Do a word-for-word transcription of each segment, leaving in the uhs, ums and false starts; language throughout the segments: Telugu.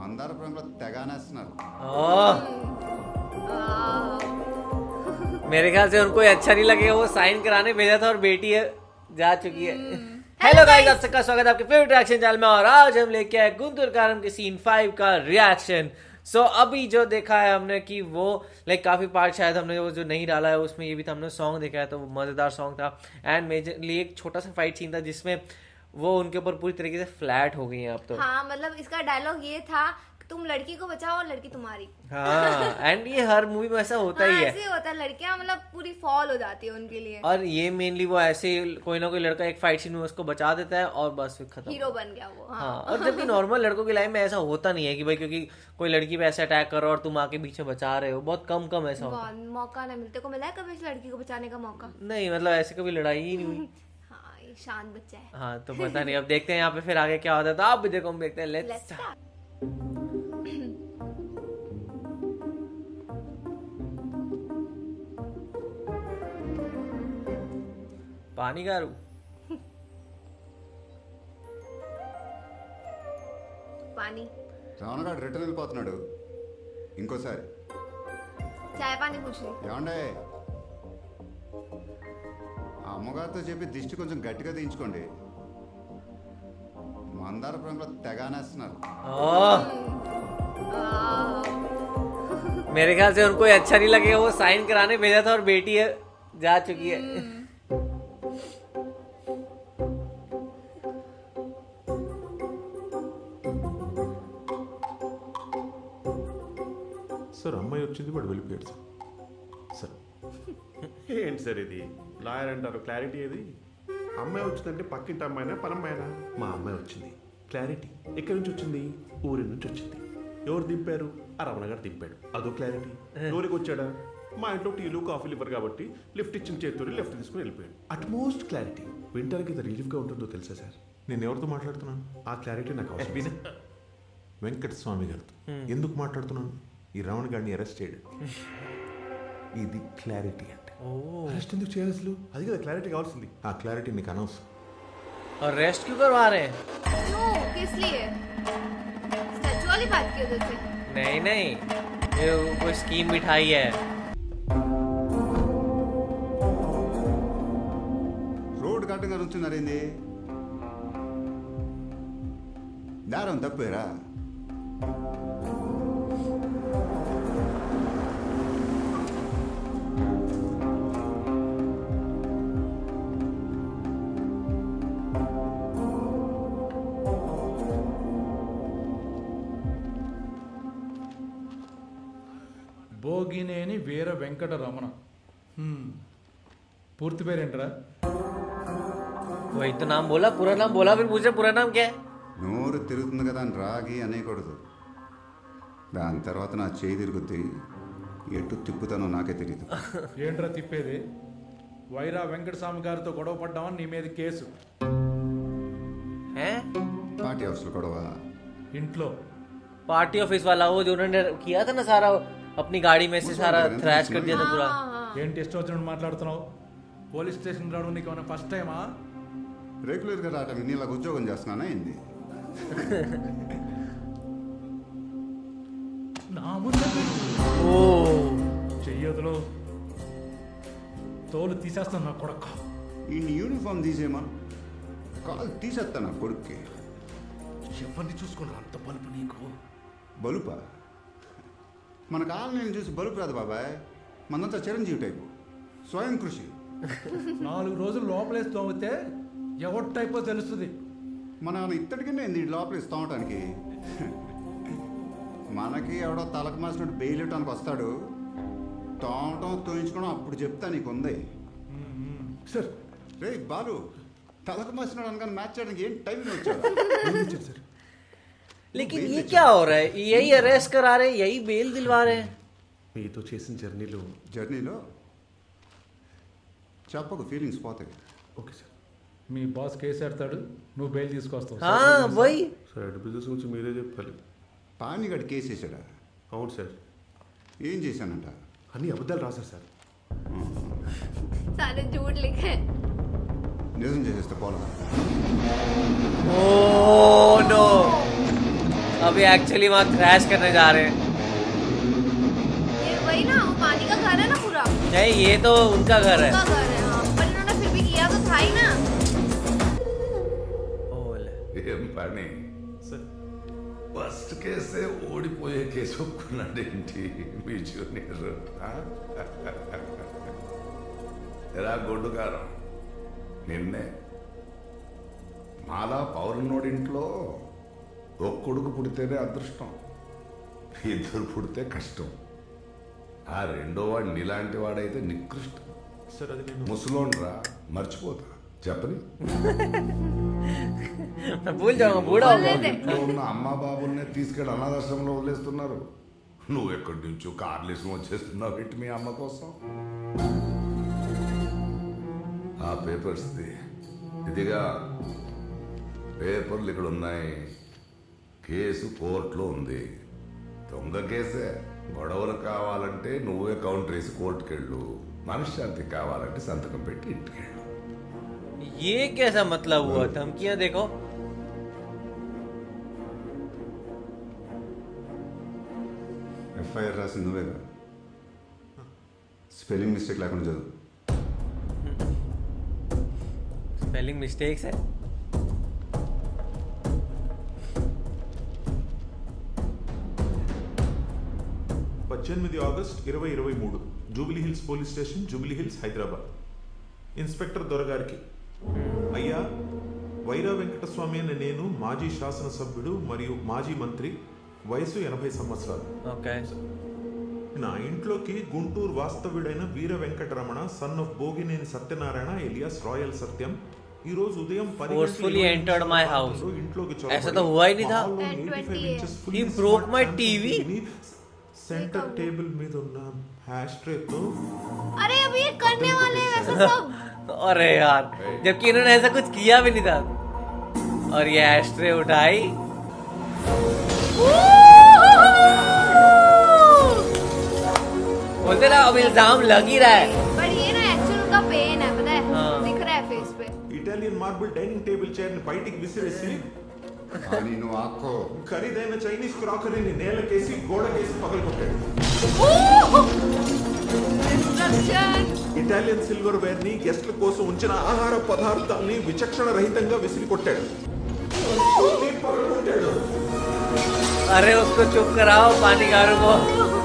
మందారపురంలో తెగానేస్తున్నారు। मेरे ख्याल से उनको अच्छा नहीं लगेगा, वो साइन कराने भेजा था और बेटी है जा चुकी है। हेलो गाइस, आप सबका स्वागत है आपके फेवरेट रिएक्शन चैनल में और आज हम लेके आए गुंतूर कारम के सीन फाइव का रिएक्शन। सो so, अभी जो देखा है हमने कि वो लाइक काफी पार्ट शायद हमने वो जो नहीं डाला है उसमें ये भी था, हमने सॉन्ग देखा है तो वो मजेदार सॉन्ग था एंड मेजरली एक छोटा सा फाइट सीन था जिसमें वो उनके ऊपर पूरी तरीके से फ्लैट हो गई हैं अब तो। हाँ, मतलब इसका डायलॉग ये था तुम लड़की को बचाओ और लड़की तुम्हारी। हाँ, एंड ये हर मूवी में ऐसा होता हाँ, ही है, ऐसे होता है, लड़कियां मतलब पूरी फॉल हो जाती है उनके लिए। और ये मेनली वो ऐसे कोई ना कोई लड़का एक फाइट सीन में उसको बचा देता है और बस फिर खत्म, हीरो बन गया वो। हाँ, हाँ। और जबकि नॉर्मल लड़कों की लाइफ में ऐसा होता नहीं है कि भाई क्योंकि कोई लड़की पे ऐसे अटैक करो और तुम आके बीच में बचा रहे हो, बहुत कम कम ऐसा होता है। मौका नहीं मिलते को मिला है कभी इस लड़की को बचाने का मौका? नहीं, मतलब ऐसे कभी लड़ाई ही नहीं हुई। हाँ, ये शांत बच्चा है। हाँ, तो पता नहीं, अब देखते हैं यहाँ पे फिर आगे क्या होता है, तो आप भी देखो, हम देखते हैं। Let's start. पानी गारू పానీ రావణగాడు రిటర్న్ వెళ్ళిపోతున్నాడు, ఇంకోసారి చాయ్ పానీ పూछी ఏమండే ఆ అమ్మగారితో చెప్పి దిష్టి కొంచెం గట్టిగా దించుకోండి, మందారపురంలో తెగానేస్తున్నారు। मेरे ख्याल से उनको अच्छा नहीं लगेगा, वो साइन कराने भेजा था और बेटी है जा चुकी है। సార్ అమ్మాయి వచ్చింది వాడు వెళ్ళిపోయాడు సార్। సార్ ఏంటి సార్ ఇది లాయర్ అంటారు, క్లారిటీ ఏది? అమ్మాయి వచ్చిందంటే పక్కింటి అమ్మాయినా పనమ్మాయినా? మా అమ్మాయి వచ్చింది, క్లారిటీ ఎక్కడి నుంచి వచ్చింది? ఊరి నుంచి వచ్చింది। ఎవరు దింపారు? ఆ రమణ గారు దింపాడు, అదో క్లారిటీ। లోనికి వచ్చాడా? మా ఇంట్లో టీలు కాఫీలు ఇవ్వరు కాబట్టి లిఫ్ట్ ఇచ్చిన చేతులు లెఫ్ట్ తీసుకుని వెళ్ళిపోయాడు, అట్మోస్ట్ క్లారిటీ। వింటానికి ఇంత రిలీఫ్గా ఉంటుందో తెలుసా సార్? నేను ఎవరితో మాట్లాడుతున్నాను? ఆ క్లారిటీ నాకు అవసరం। వెంకట స్వామి గారితో ఎందుకు మాట్లాడుతున్నాను? ఈ రావణ గారిని అరెస్ట్ చేయడం, ఇది క్లారిటీ అంటే। అరెస్ట్ ఎందుకు చేయాలి అసలు? అది కదా క్లారిటీ కావాల్సింది, ఆ క్లారిటీ నీకు అనవసరం। और रेस्ट क्यों करवा रहे हैं? क्यों, किस लिए? स्टैचू वाली बात की वजह से? नहीं नहीं, ये कोई स्कीम बिठाई है। రోడ్ కట్టంగా నుంచున్నారేంది? దారం తప్పేరా? భోగినేని వీర వెంకట రమణ, పూర్తి పేరేంట్రా? वही तो नाम बोला, पूरा नाम बोला, फिर पूछे पूरा नाम क्या है? నోరు తిరుగుతుంది కదా అని రాగి అనేకూడదు, దాని తర్వాత నా చేయి తిరుగుద్ది, ఎటు తిప్పుతానో నాకే తెలియదు। ఏంట్రా తిప్పేది? వైరా వెంకటస్వామి గారితో గొడవ పడ్డామని నీ మీద కేసు। हैं? పార్టీ హౌస్లో గొడవ? ఇంట్లో पार्टी ऑफिस वाला वो जो उन्होंने किया था ना, सारा अपनी गाड़ी में से सारा थ्रैश कर दिया था पूरा। ఏంటి ఇష్టం వచ్చినట్టు మాట్లాడుతున్నావు? పోలీస్ స్టేషన్ రావడం నీకు ఏమైనా ఫస్ట్ టైమా? రెగ్యులర్గా రావటం నీలాగా ఉద్యోగం చేస్తున్నానా ఏంది? నా ముందు ఓ చెయ్యదులో తోలు తీసేస్తాను నా కొడక। ఈ యూనిఫామ్ తీసేమా, కాలు తీసేస్తా నా కొడుక్కి। ఎవరిని చూసుకున్నా అంత బలుపు నీకు? బలుపా? మన కాలనీని చూసి బలుపు రాదు బాబాయ్, మనంతా చిరంజీవి టైపు, స్వయం కృషి। నాలుగు రోజులు లోపలేసి తోమితే ఎవరి టైపో తెలుస్తుంది। మన ఇత్తడికి నేను లోపల ఇస్తామటానికి, మనకి ఎవడో తలకు మాసినట్టు బెయిల్ ఇవ్వడానికి వస్తాడు, తోమటం తోయించుకోవడం అప్పుడు చెప్తా నీకు ఉంది। సార్ రే బాలు, తలకు మాసినాడు అనగానే మ్యాచ్ చేయడానికి ఏం టైం వచ్చాడు సార్? लेकिन ये क्या हो रहा है? यही अरेस्ट करा रहे हैं, यही बेल दिलवा रहे हैं। మీతో చేసిన జర్నీలో జర్నీలో చెప్పకు, ఫీలింగ్స్ పోతాయి। ఓకే సార్, మీ బాస్ కేసు ఎడతాడు, నువ్వు బెయిల్ తీసుకొస్తావు। हाँ वही। సార్ బిజినెస్ గురించి మీరే చెప్పాలి। పానీగడ్ కేసు వేసాడా? అవును సార్। ఏం చేశానంట? అన్ని అబద్ధాలు రాశారు సార్। सारे झूठ लिखे। నిజం చేసేస్తే పోలా। ఓ నో, अभी एक्चुअली वहाँ क्रैश करने जा रहे हैं। ये वही ना, वो पानी का घर है ना पूरा, नहीं ये तो उनका घर है। उनका घर है। हाँ, पर इन्होंने फिर भी किया तो था ही ना। ఓలే. ఏం పని ఫస్ట్ కేసే ఓడిపోయే కేసు ఒప్పుకున్నాడేంటి మీ జూనియర్? ఎరా గొడ్డుకారం, నిన్నే మాలా పౌరున్నోడింట్లో ఒక కొడుకు పుడితేనే అదృష్టం, ఇద్దరు పుడితే కష్టం. ఆ రెండో వాడు నీలాంటి వాడైతే నికృష్టం. సార్ అది నేను ముసలోండ్రా, మర్చిపోతా చెప్పని. భూల్ జాऊंगा బూడా बोलने दे। ఇంట్లో ఉన్న అమ్మా బాబుల్ని తీసుకెళ్ళి అనాథాశ్రమంలో వదిలేస్తున్నారు. నువ్వు ఎక్కడి నుంచో కార్లేసం వచ్చేస్తున్నావు ఏంటి మీ అమ్మ కోసం? ఆ పేపర్స్ది ఇదిగా పేపర్లు ఇక్కడ ఉన్నాయి. కేసు కోర్టులో ఉంది. దొంగ కేసే. గొడవలు కావాలంటే నువ్వే కౌంటర్ వేసి కోర్టుకు వెళ్ళు. మనశ్శాంతి కావాలంటే సంతకం పెట్టి ఇంటికి వెళ్ళు. ये कैसा मतलब हुआ? धमकियां देखो। ఎఫ్ఐఆర్ రాసింది నువ్వే కదా, స్పెల్లింగ్ మిస్టేక్ లేకుండా చదువు. स्पेलिंग मिस्टेक्स है। పద్దెనిమిది ఆగస్ట్ ఇరవై ఇరవై మూడు Jubilee Hills police station, Jubilee Hills, Hyderabad. Inspector దొరగారికి, అయ్యా వైరా వెంకటస్వామి అనే నేను మాజీ శాసనసభ్యుడు మరియు మాజీ మంత్రి, వయసు ఎనభై సంవత్సరాలు. ఓకే. నా ఇంట్లోకి గుంటూరు వాస్తవ్యుడైన Veera Venkataramana son of Bhogineni Satyanarayana alias Royal Satyam ఈ రోజు ఉదయం Forcefully entered my house. ఇంట్లోకి ऐसा तो हुआ ही नहीं था। He broke my T V. Center table में ఉన్న हैश ट्रे तो अरे अभी ये करने वाले हैं वैसा सब। अरे यार, जबकि इन्होंने ऐसा कुछ किया भी नहीं था। और ये एस्ट्रे उठाई। बोलते ना अब इल्जाम लग ही रहा है। पर ये ना एक्चुअल उनका पेन है, पता है? हाँ। दिख रहा है फेस पे। Italian marble dining table chair ని బయటికి విసిరేసి కానీ నువ్వు ఆక్కో. ఖరీదైన చైనీస్ క్రాకరీని నేలకేసి గోడకేసి పగలగొట్టాడు. Destruction. ఇటాలియన్ సిల్వర్ వేర్ ని గెస్ట్ల కోసం ఉంచిన ఆహార పదార్థాలని విచక్షణ రహితంగా విసిరి కొట్టాడు. పగలగొట్టాడు. अरे उसको चुप कराओ, पानीगारों को।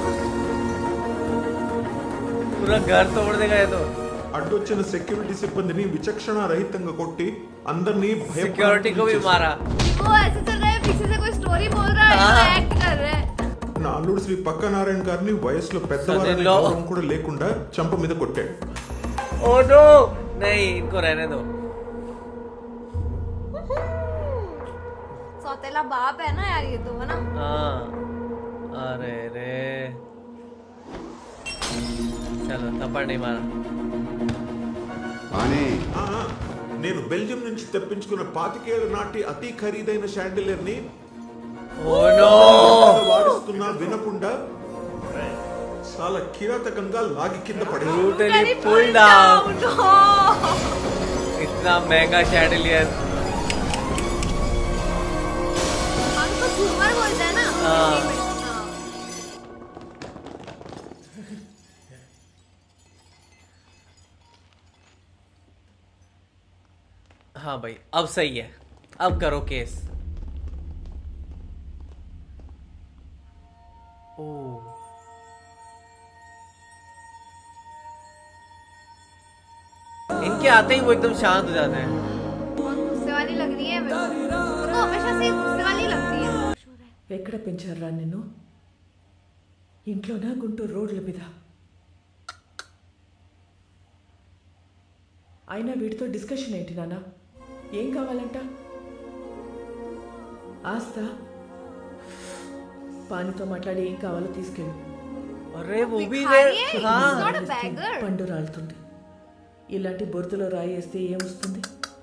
पूरा घर तोड़ देगा ये तो। అడ్డొచ్చిన సెక్యూరిటీ సిబ్బందిని విచక్షణ రహితంగా కొట్టి అందరినీ सिक्योरिटी को भी मारा। वो ऐसे चल रहा है, पीछे से कोई स्टोरी बोल रहा है, हाँ। एक्ट कर रहा है। నా అల్లుడు శ్రీ పక్క నారాయణ గారిని వయసులో పెద్దవారనే సరేలో. గౌరవం కూడా లేకుండా చంప మీద కొట్టాడు. ओ नो, नहीं इनको रहने दो। सौतेला बाप है ना यार ये तो, है ना? हाँ, अरे रे, चलो थप्पड़ नहीं मारा। కానీ ఆ, నేను బెల్జియం నుంచి తెప్పించుకున్న పాతికేళ్ల నాటి అతి ఖరీదైన షాండిలియర్ ని ओ नो, వాడిస్తున్నా వినకుండా చాలా కిరాతకంగా లాగి కింద పడేది. brutally pulled down। No. इतना महंगा शैंडलियर। हमको झूमर बोलते हैं ना। हाँ। हिंदी में। हाँ। हाँ भाई, अब सही है, अब करो केस। ओ, इनके आते ही वो एकदम शांत हो जाते हैं। बहुत गुस्से वाली लग रही है मेरे को। तो हमेशा से गुस्से वाली लगती है। ఎక్కడ పెంచారా నిన్ను? ఇంట్లోనా గుంటూరు రోడ్ల మీద? అయినా వీడితో డిస్కషన్ ఏంటి నాన్న? ఏం కావాలంట? ఆస్తా? పానితో మాట్లాడి ఏం కావాలో తీసుకెళ్ళు. अरे वो भी भिखारी है, हाँ, he's not a beggar. పండు రాలుతుంది. ఇలాంటి బొరుతులో రాయి వేస్తే ఏమొస్తుంది?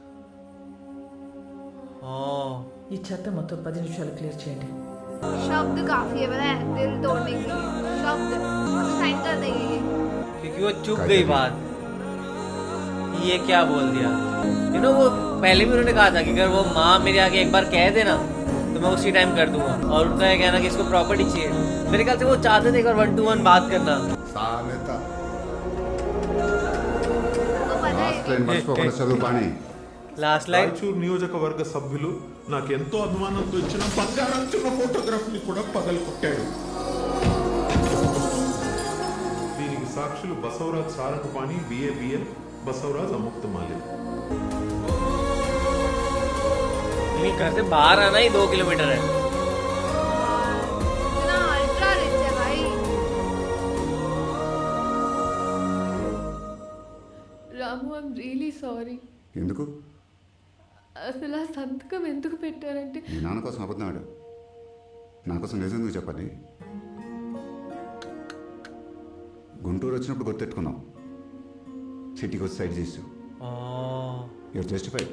हाँ, ఈ చెత్త మొత్తం పది నిమిషాలు క్లియర్ చేయండి. शब्द काफी है, पता है? दिल तोड़ने के लिए शब्द साइन कर देंगे। क्योंकि वो चुप गई बात। ये क्या बोल दिया? यू नो वो पहले भी उन्होंने कहा था कि अगर वो माँ मेरे आगे एक बार कह देना तो मैं उसी टाइम कर दूंगा। और उनका ये कहना कि इसको प्रॉपर्टी चाहिए, मेरे ख्याल से वो चाहते थे एक बार वन टू वन बात करना। సామెత तो पता है లాస్ట్ లైన్ మర్చిపోకుండా చదువు పాణి. लास्ट लाइन, రాయచూరు నియోజకవర్గ సభ్యులు నాకు ఎంతో అభిమానంతో ఇచ్చిన బంగారంచున్న ఫోటోగ్రాఫ్ ని కూడా పగలు కొట్టాడు. దీనికి సాక్షులు బసవరాజ్ సారంగపాణి, బిఏబిఎల్, బసవరాజ్ అముక్తమాలి. इन्हीं घर से बाहर आना ही दो किलोमीटर है। इतना अल्ट्रा रिच है भाई। Ramu I'm really sorry. ఎందుకు? అసలు ఆ సంతకం ఎందుకు పెట్టారంటే మీ నాన్న కోసం అబద్ధం ఆడు, నా కోసం నిజం ఎందుకు చెప్పండి. గుంటూరు వచ్చినప్పుడు గుర్తెట్టుకున్నాం, సిటీకి వచ్చి సైడ్ చేసు. You're justified.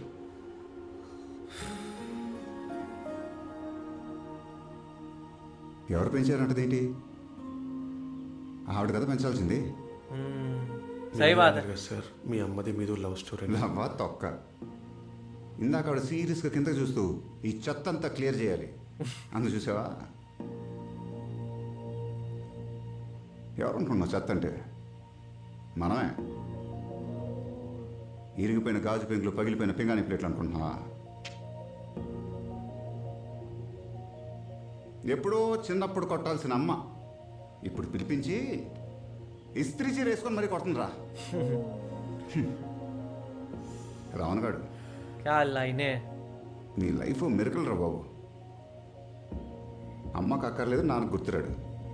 ఎవరు పెంచారంటది ఏంటి? ఆవిడ కదా పెంచాల్సింది. सही बात है సార్, మీ అమ్మది మీద లవ్ స్టోరీ. లవ్వా తొక్క. ఇందాక ఆవిడ సీరియస్గా కిందకి చూస్తూ ఈ చెత్త అంతా క్లియర్ చేయాలి అందు చూసావా? ఎవరనుకున్నావు చెత్త అంటే? మనమే. ఇరిగిపోయిన గాజు పెంకులు, పగిలిపోయిన పింగాణి ప్లేట్లు అనుకుంటున్నావా? ఎప్పుడో చిన్నప్పుడు కొట్టాల్సిన అమ్మ ఇప్పుడు పిలిపించి ఇస్త్రీ చీర వేసుకొని మరీ కొడుతుందిరా. రావణ్ గాడు, क्या लाइन है। నీ లైఫ్ మెరుకులు రా బాబు. అమ్మకు అక్కర్లేదు, నాన్నకు గుర్తురాడు.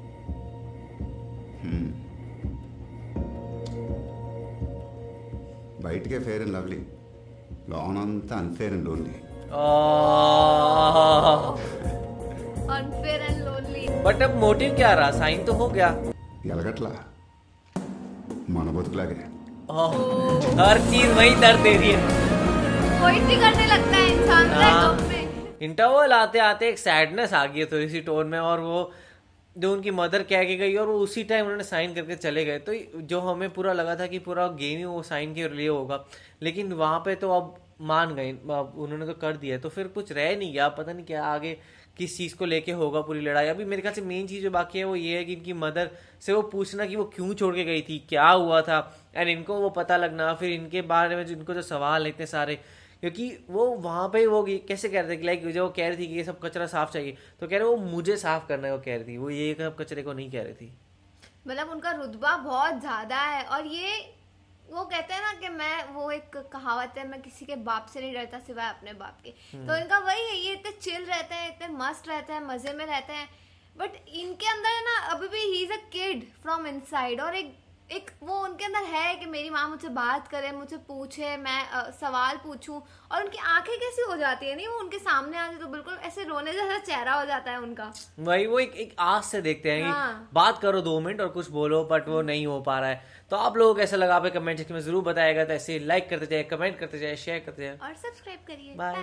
హ్మ్. బయటికే ఫేర్ అండ్ లవ్లీ, లోనంతా unfair and lonely. Unfair and lonely. But अब मोटिव क्या रहा, साइन तो हो गया। ఎలగట్లా మన బతుకులాగే. ओह, हर चीज वही दर्द दे रही है। पोइट्री करने लगता है इंसान हाँ। गम में। इंटरवल आते आते एक सैडनेस आ गई है थोड़ी सी टोन में, और वो जो उनकी मदर कह के गई और वो उसी टाइम उन्होंने साइन करके चले गए, तो जो हमें पूरा लगा था कि पूरा गेम ही वो साइन के लिए होगा, लेकिन वहां पे तो अब मान गए, अब उन्होंने तो कर दिया, तो फिर कुछ रह नहीं गया। पता नहीं क्या आगे किस चीज को लेके होगा पूरी लड़ाई। अभी मेरे ख्याल से मेन चीज जो बाकी है वो ये है कि इनकी मदर से वो पूछना कि वो क्यों छोड़ के गई थी, क्या हुआ था, एंड इनको वो पता लगना, फिर इनके बारे में इनको जो सवाल है इतने सारे, क्योंकि वो वहां पे वो कैसे कह रहे थे कि लाइक जो वो कह रही थी कि ये सब कचरा साफ चाहिए, तो कह रहे वो मुझे साफ करना है, वो कह रही थी, वो ये सब कचरे को नहीं कह रही थी। मतलब उनका रुतबा बहुत ज्यादा है, और ये वो कहते हैं ना कि मैं, वो एक कहावत है, मैं किसी के बाप से नहीं डरता सिवाय अपने बाप के। तो इनका वही है, ये इतने चिल रहते हैं, इतने मस्त रहते हैं, मजे में रहते हैं, बट इनके अंदर है ना अभी भी he is a kid from inside. और एक एक वो उनके अंदर है कि मेरी माँ मुझसे बात करे, मुझसे पूछे, मैं आ, सवाल पूछूं, और उनकी आंखें कैसी हो जाती है नहीं, वो उनके सामने आती तो बिल्कुल ऐसे रोने जैसा चेहरा हो जाता है उनका। वही वो एक एक आस से देखते हैं हाँ। कि बात करो दो मिनट और कुछ बोलो, बट वो नहीं हो पा रहा है। तो आप लोगों को कैसा लगा आप कमेंट सेक्शन में जरूर बताएगा। तो ऐसे लाइक करते जाए, कमेंट करते जाए, शेयर करते जाए और सब्सक्राइब करिए। बाय।